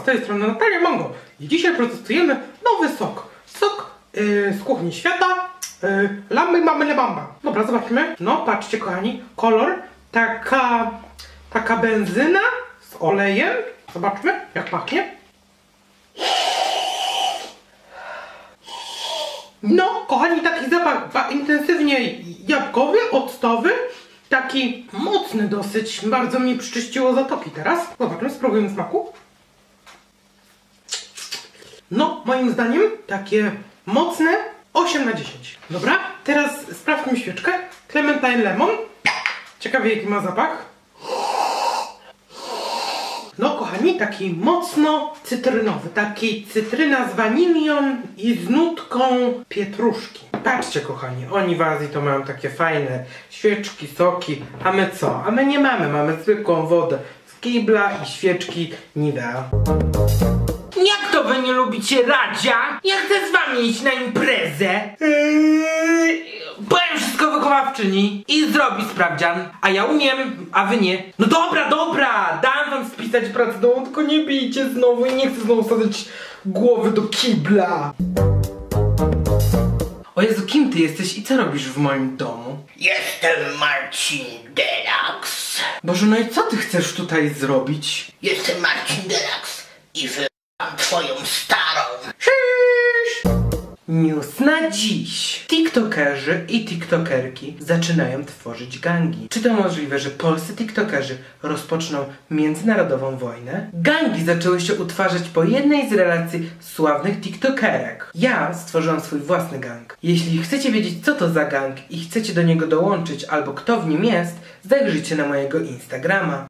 tej strony Natalia Mango i dzisiaj przetestujemy nowy sok. Sok z kuchni świata. Lamby mamy lebamba. Dobra, zobaczmy. No, patrzcie kochani, kolor. Taka benzyna z olejem. Zobaczmy, jak pachnie. No, kochani, taki zapach intensywnie jabłkowy, octowy. Taki mocny dosyć. Bardzo mi przyczyściło zatoki teraz. Zobaczmy, spróbujmy smaku. No, moim zdaniem takie mocne 8 na 10. Dobra, teraz sprawdźmy świeczkę. Clementine Lemon. Ciekawie jaki ma zapach. No kochani, taki mocno cytrynowy. Taki cytryna z wanilią i z nutką pietruszki. Patrzcie kochani, oni w Azji to mają takie fajne świeczki, soki. A my co? A my nie mamy. Mamy zwykłą wodę z kibla i świeczki Nivea. Jak to wy nie lubicie Radzia? Ja chcę z wami iść na imprezę. Powiem wszystko wychowawczyni i zrobi sprawdzian. A ja umiem, a wy nie. No dobra, dam wam spisać pracę domową, tylko nie bijcie znowu i nie chcę znowu wsadzać głowy do kibla. O Jezu, kim ty jesteś i co robisz w moim domu? Jestem Marcin Delax. Boże, no i co ty chcesz tutaj zrobić? Jestem Marcin Delax i wybrałam twoją starą. News na dziś. TikTokerzy i TikTokerki zaczynają tworzyć gangi. Czy to możliwe, że polscy TikTokerzy rozpoczną międzynarodową wojnę? Gangi zaczęły się utwarzać po jednej z relacji sławnych TikTokerek. Ja stworzyłam swój własny gang. Jeśli chcecie wiedzieć, co to za gang i chcecie do niego dołączyć albo kto w nim jest, zajrzyjcie na mojego Instagrama.